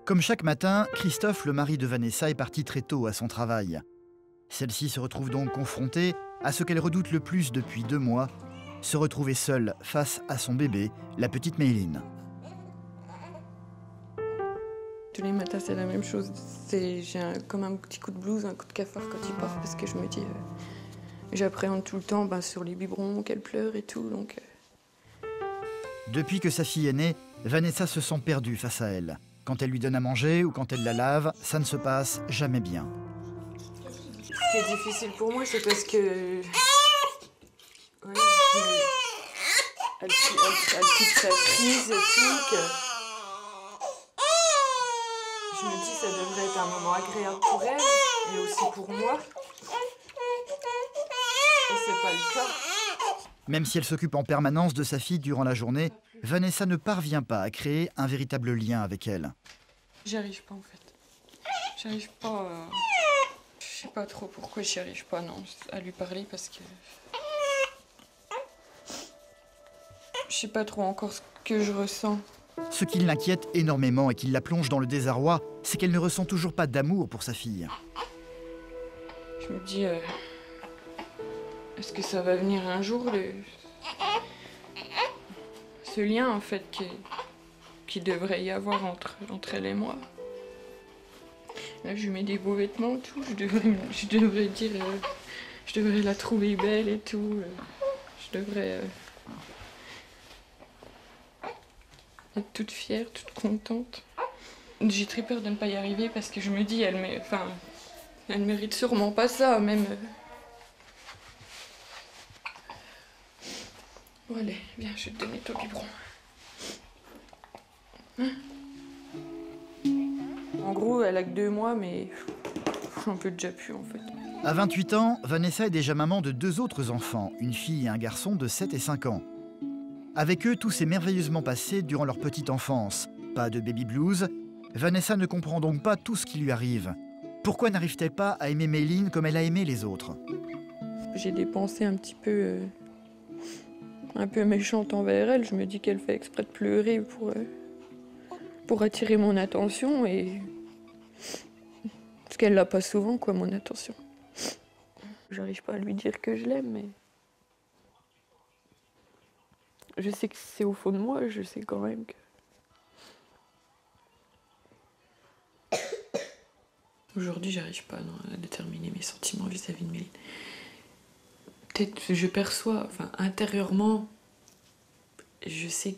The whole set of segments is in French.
Comme chaque matin, Christophe, le mari de Vanessa, est parti très tôt à son travail. Celle-ci se retrouve donc confrontée à ce qu'elle redoute le plus depuis 2 mois, se retrouver seule face à son bébé, la petite Mayline. Tous les matins, c'est la même chose. J'ai comme un petit coup de blues, un coup de cafard quand il part, parce que je me dis, j'appréhende tout le temps sur les biberons, qu'elle pleure et tout. Donc, Depuis que sa fille est née, Vanessa se sent perdue face à elle. Quand elle lui donne à manger ou quand elle la lave, ça ne se passe jamais bien. Ce qui est difficile pour moi, c'est parce que... Ouais, elle quitte sa crise et tout, que... Je me dis, ça devrait être un moment agréable pour elle, et aussi pour moi. Et c'est pas le cas. Même si elle s'occupe en permanence de sa fille durant la journée, Vanessa ne parvient pas à créer un véritable lien avec elle. J'y arrive pas en fait. J'arrive pas. Je sais pas trop pourquoi j'y arrive pas, non, à lui parler parce que. Je sais pas trop encore ce que je ressens. Ce qui l'inquiète énormément et qui la plonge dans le désarroi, c'est qu'elle ne ressent toujours pas d'amour pour sa fille. Je me dis, est-ce que ça va venir un jour, ce lien en fait qui devrait y avoir entre elle et moi. Là, je lui mets des beaux vêtements, tout. Je devrais dire, je devrais la trouver belle et tout. Je devrais être toute fière, toute contente. J'ai très peur de ne pas y arriver parce que je me dis, elle mérite sûrement pas ça, même. Bon, allez, viens, je vais te donner ton biberon. Hein? En gros, elle a que 2 mois, mais j'en peux déjà plus en fait. À 28 ans, Vanessa est déjà maman de 2 autres enfants, une fille et un garçon de 7 et 5 ans. Avec eux, tout s'est merveilleusement passé durant leur petite enfance. Pas de baby blues. Vanessa ne comprend donc pas tout ce qui lui arrive. Pourquoi n'arrive-t-elle pas à aimer Mayline comme elle a aimé les autres? J'ai des pensées un peu méchantes envers elle. Je me dis qu'elle fait exprès de pleurer pour attirer mon attention et parce qu'elle l'a pas souvent, quoi, mon attention. J'arrive pas à lui dire que je l'aime, mais je sais que c'est au fond de moi, je sais quand même que... Aujourd'hui, j'arrive pas à déterminer mes sentiments vis-à-vis de Méline. Peut-être que je perçois, intérieurement, je sais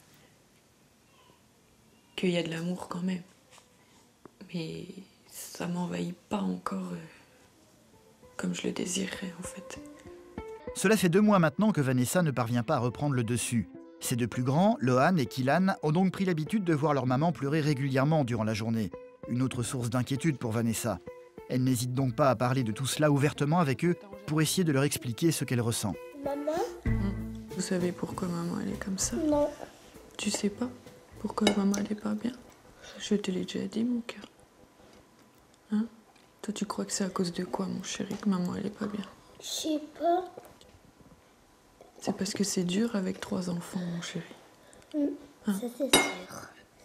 qu'il y a de l'amour quand même. Mais ça m'envahit pas encore comme je le désirerais en fait. Cela fait 2 mois maintenant que Vanessa ne parvient pas à reprendre le dessus. Ses 2 plus grands, Lohan et Kylan, ont donc pris l'habitude de voir leur maman pleurer régulièrement durant la journée. Une autre source d'inquiétude pour Vanessa. Elle n'hésite donc pas à parler de tout cela ouvertement avec eux pour essayer de leur expliquer ce qu'elle ressent. Maman? Vous savez pourquoi maman elle est comme ça? Non. Tu sais pas pourquoi maman elle est pas bien? Je te l'ai déjà dit, mon cœur. Hein? Toi, tu crois que c'est à cause de quoi, mon chéri, que maman elle est pas bien? Je sais pas. C'est parce que c'est dur avec 3 enfants, mon chéri. Hein? Ça c'est sûr.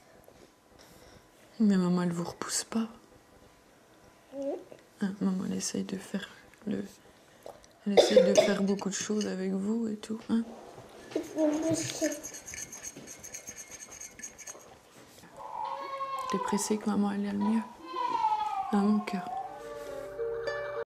Mais maman elle vous repousse pas. Hein? Maman elle essaye de faire elle essaye de faire beaucoup de choses avec vous et tout. Hein? T'es pressé que maman elle aille le mieux? Hein, mon cœur?